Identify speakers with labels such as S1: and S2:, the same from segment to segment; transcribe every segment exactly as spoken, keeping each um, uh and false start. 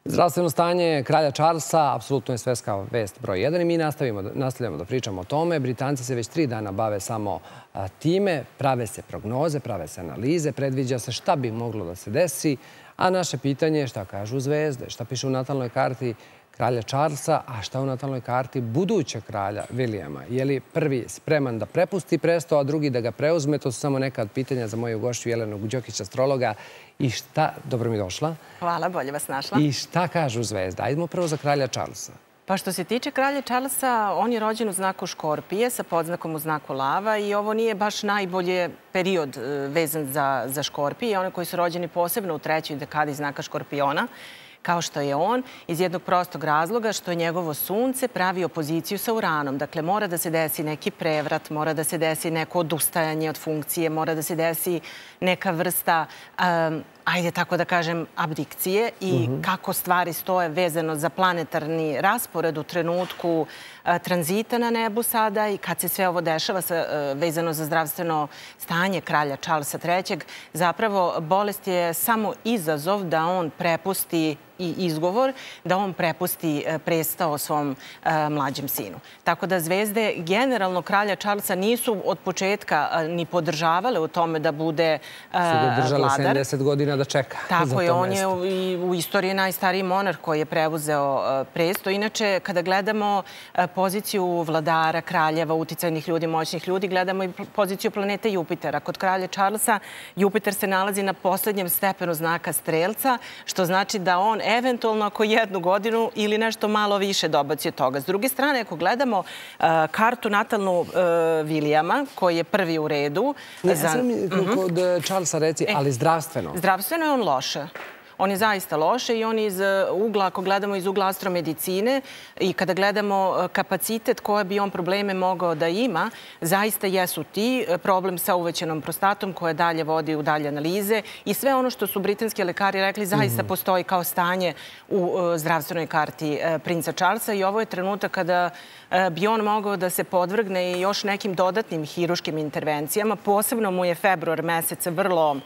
S1: Zdravstveno stanje kralja Charlesa apsolutno je svetska vest broj jedan i mi nastavljamo da pričamo o tome. Britanci se već tri dana bave samo time, prave se prognoze, prave se analize, predviđa se šta bi moglo da se desi, a naše pitanje je šta kažu zvezde, šta piše u natalnoj karti kralja Charlesa, a šta u natalnoj karti budućeg kralja Williama. Je li prvi spreman da prepusti presto, a drugi da ga preuzme? To su samo neka od pitanja za moju gošću Jelenu Đokić, astrologa. I šta... Dobro mi došla.
S2: Hvala, bolje vas našla.
S1: I šta kažu zvezde? Ajdemo prvo za kralja Charlesa.
S2: Pa što se tiče kralja Charlesa, on je rođen u znaku Škorpije sa podznakom u znaku Lava i ovo nije baš najbolje period vezan za, za Škorpije. One koji su rođeni posebno u trećoj dekadi znaka Škorpiona, kao što je on, iz jednog prostog razloga što je njegovo sunce pravi opoziciju sa Uranom. Dakle, mora da se desi neki prevrat, mora da se desi neko odustajanje od funkcije, mora da se desi neka vrsta, um, ajde tako da kažem, abdikcije i kako stvari stoje vezano za planetarni raspored u trenutku uh, tranzita na nebu sada i kad se sve ovo dešava sa, uh, vezano za zdravstveno stanje kralja Charlesa trećeg. Zapravo, bolest je samo izazov da on prepusti i izgovor da on prepusti prestao svom mlađem sinu. Tako da zvezde generalno kralja Charlesa nisu od početka ni podržavale u tome da bude vladar.
S1: Su ga držale sedamdeset godina da čeka za to mesto.
S2: Tako je, on je u istoriji najstariji monarh koji je preuzeo presto. Inače, kada gledamo poziciju vladara, kraljeva, uticajnih ljudi, moćnih ljudi, gledamo i poziciju planete Jupitera. Kod kralja Charlesa Jupiter se nalazi na poslednjem stepenu znaka Strelca, što znači da on eventualno ako jednu godinu ili nešto malo više dobaci od toga. S druge strane, ako gledamo uh, kartu natalnu uh, Williama, koji je prvi u redu...
S1: Ne, za... sam mi kod Charlesa reci, ali zdravstveno.
S2: Zdravstveno je on loše. On je zaista loše i on iz ugla, ako gledamo iz ugla astromedicine i kada gledamo kapacitet koje bi on probleme mogao da ima, zaista jesu ti problem sa uvećenom prostatom koje dalje vodi u dalje analize i sve ono što su britanski lekari rekli zaista mm-hmm. postoji kao stanje u zdravstvenoj karti princa Charlesa i ovo je trenutak kada bi on mogao da se podvrgne i još nekim dodatnim hiruškim intervencijama. Posebno mu je februar mesec vrlo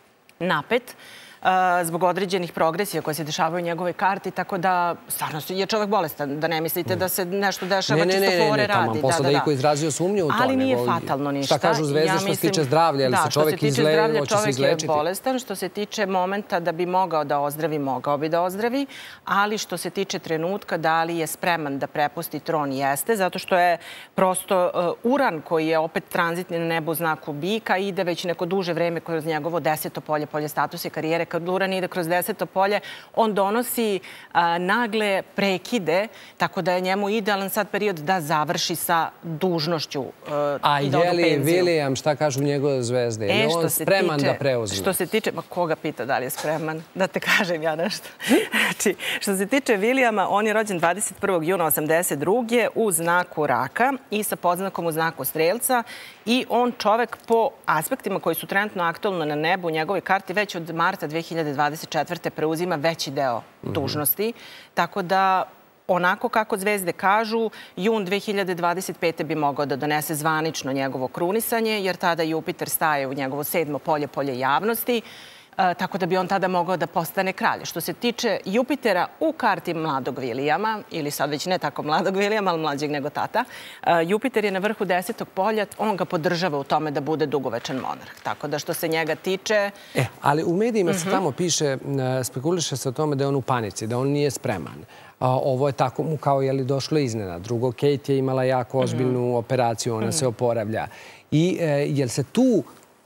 S2: napet zbog određenih progresija koje se dešavaju u njegovoj karti, tako da stvarno je čovjek bolestan, da ne mislite da se nešto dešava čisto fore radi.
S1: Ne, ne, ne, posle da iko izrazio sumnju u to.
S2: Ali nije fatalno ništa.
S1: Šta kažu zvezde što se tiče zdravlja, ali se čovjek izleči, hoće se izlečiti?
S2: Čovjek je bolestan, što se tiče momenta da bi mogao da ozdravi, mogao bi da ozdravi, ali što se tiče trenutka da li je spreman da prepusti tron, jeste, zato što je prosto Uran koji je opet tranzitni na nebu u znaku Bika, ide već neko duže vreme kroz njegovo deseto polje, polje statusa i karijere. Kad Uran ide kroz deseto polje, on donosi a, nagle prekide, tako da je njemu idealan sad period da završi sa dužnošću a,
S1: a
S2: i da odu
S1: je li
S2: penziju.
S1: William, šta kažu njegove zvezde? Je
S2: e,
S1: li on spreman
S2: tiče,
S1: da preuzme?
S2: Što se tiče, ma koga pita da li je spreman? Da te kažem ja nešto. Znači, što se tiče Williama, on je rođen dvadeset prvog juna osamdeset druge u znaku Raka i sa podznakom u znaku Strelca i on čovek po aspektima koji su trenutno aktualno na nebu u njegovoj karti već od marta dve hiljade dvadeset četvrte preuzima veći deo dužnosti. Tako da, onako kako zvezde kažu, jun dve hiljade dvadeset pete bi mogao da donese zvanično njegovo krunisanje, jer tada Jupiter staje u njegovo sedmo polje, polje javnosti, tako da bi on tada mogao da postane kralj. Što se tiče Jupitera u karti mladog Williama, ili sad već ne tako mladog Williama, ali mlađeg nego tata, Jupiter je na vrhu desetog polja, on ga podržava u tome da bude dugovečan monarh. Tako da što se njega tiče...
S1: E, ali u medijima se tamo piše, spekuliše se o tome da je on u panici, da on nije spreman. Ovo je tako mu kao je li došlo iznena. Drugo, Kate je imala jako ozbiljnu operaciju, ona se oporavlja. I jel se tu...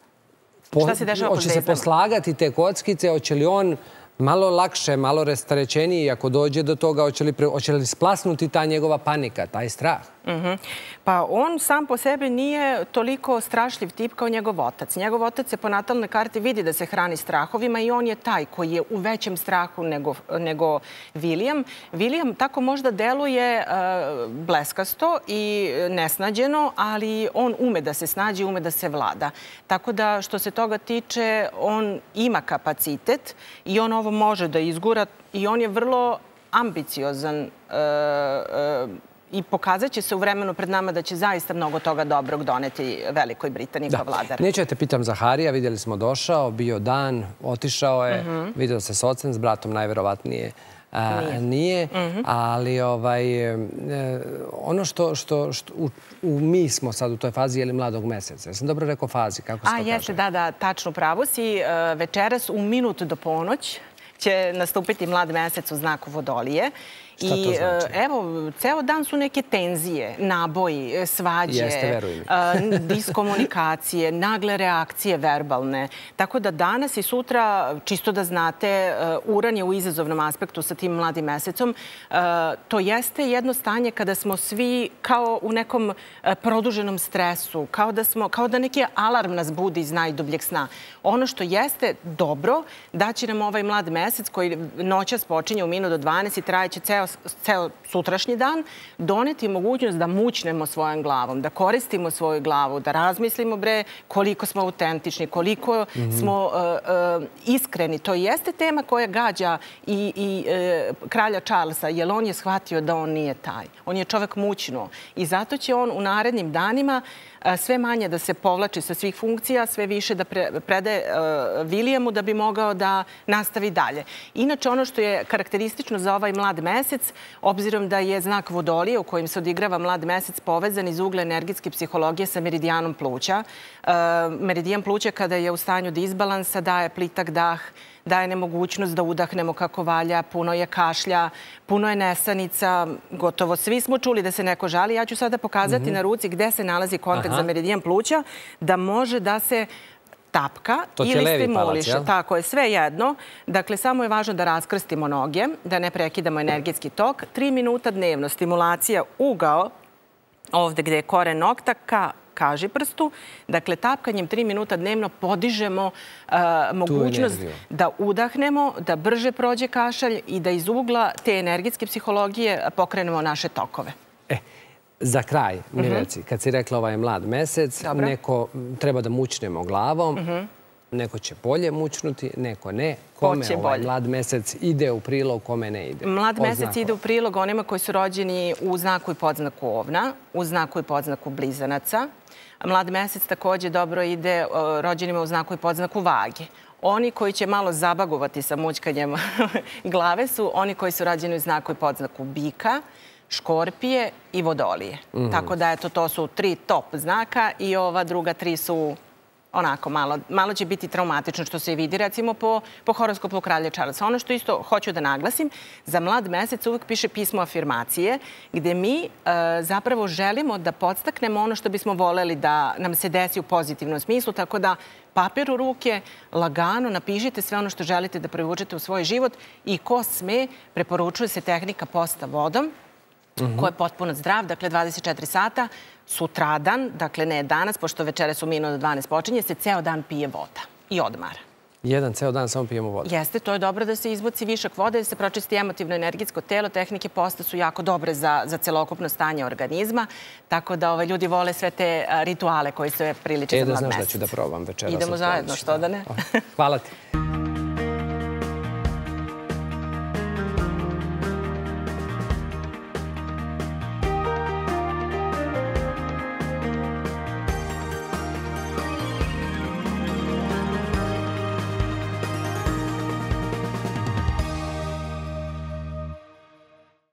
S2: Šta se dešava pod zvezdama?
S1: Hoće se poslagati te kockice, hoće li on malo lakše, malo rasterećeniji, ako dođe do toga, hoće li, hoće li splasnuti ta njegova panika, taj strah?
S2: Uh-huh. Pa on sam po sebi nije toliko strašljiv tip kao njegov otac. Njegov otac se po natalnoj karti vidi da se hrani strahovima i on je taj koji je u većem strahu nego, nego William. William tako možda deluje uh, bleskasto i nesnađeno, ali on ume da se snađe, ume da se vlada. Tako da što se toga tiče, on ima kapacitet i on ovo može da izgura i on je vrlo ambiciozan uh, uh, i pokazat će se u vremenu pred nama da će zaista mnogo toga dobrog doneti Velikoj Britaniji kao vladar.
S1: Neću da te pitam za Harija, vidjeli smo došao, bio dan, otišao je, vidio se s ocem, s bratom najverovatnije nije. Ali ono što mi smo sad u toj fazi, je li mladog meseca? Ja sam dobro rekao fazi, kako se to kaže?
S2: A, jeste, da, da, tačno pravo si. Večeras u minut do ponoć će nastupiti mlad mesec u znaku Vodolije.
S1: Šta to znači?
S2: Evo, ceo dan su neke tenzije, naboji, svađe, diskomunikacije, nagle reakcije verbalne. Tako da danas i sutra, čisto da znate, Uran je u izazovnom aspektu sa tim mladim mesecom. To jeste jedno stanje kada smo svi kao u nekom produženom stresu, kao da neki alarm nas budi iz najdubljeg sna. Ono što jeste dobro, da će nam ovaj mlad mesec koji noćas počinje u minut do dvanaest i trajeće ceo ceo sutrašnji dan, doneti mogućnost da mućnemo svojom glavom, da koristimo svoju glavu, da razmislimo bre koliko smo autentični, koliko smo iskreni. To jeste tema koja gađa i kralja Charlesa, jer on je shvatio da on nije taj. On je čovek mućno i zato će on u narednim danima sve manje da se povlači sa svih funkcija, sve više da predaje Williamu da bi mogao da nastavi dalje. Inače, ono što je karakteristično za ovaj mlad mesec, obzirom da je znak Vodolije u kojim se odigrava mlad mesec povezan iz ugla energetske psihologije sa meridijanom pluća. Meridijan pluća kada je u stanju disbalansa daje plitak dah, daje nemogućnost da udahnemo kako valja, puno je kašlja, puno je nesanica, gotovo svi smo čuli da se neko žali. Ja ću sada pokazati na ruci gde se nalazi kontakt za meridijan pluća, da može da se tapka ili stimuliše. Tako je, sve jedno. Dakle, samo je važno da raskrstimo noge, da ne prekidamo energetski tok. Tri minuta dnevno stimulacija ugao, ovde gde je koren nokta, ka kažiprstu. Dakle, tapkanjem tri minuta dnevno podižemo mogućnost da udahnemo, da brže prođe kašalj i da iz ugla te energetske psihologije pokrenemo naše tokove.
S1: Za kraj, mi reci, kad si rekla ovaj mlad mesec, neko treba da mućnemo glavom, neko će bolje mućnuti, neko ne. Kome ovaj mlad mesec ide u prilog, kome ne ide?
S2: Mlad mesec ide u prilog onima koji su rođeni u znaku i podznaku Ovna, u znaku i podznaku Blizanaca. Mlad mesec također dobro ide rođenima u znaku i podznaku Vage. Oni koji će malo zabagovati sa mućkanjem glave su oni koji su rođeni u znaku i podznaku Bika, Škorpije i Vodolije. Tako da, eto, to su tri top znaka i ova druga tri su onako malo, malo će biti traumatično što se vidi, recimo, po, po horoskopu kralja Charlesa. Ono što isto hoću da naglasim, za mlad mesec uvek piše pismo afirmacije, gde mi e, zapravo želimo da podstaknemo ono što bismo voleli da nam se desi u pozitivnom smislu, tako da papir u ruke, lagano napišite sve ono što želite da privučete u svoj život i ko sme, preporučuje se tehnika posta vodom, ko je potpuno zdrav, dakle dvadeset četiri sata, sutradan, dakle ne danas, pošto večeras u minut do dvanaest počinje, se ceo dan pije voda i odmara.
S1: Jedan ceo dan samo pijemo vodu?
S2: Jeste, to je dobro da se izbaci višak vode, da se pročisti emotivno energetsko telo. Tehnike posta su jako dobre za, za celokupno stanje organizma, tako da ove, ljudi vole sve te rituale koji se priliče za mlad mesec.
S1: E, da znaš da ću da probam večeras.
S2: Idemo zajedno, što da ne?
S1: Hvala ti.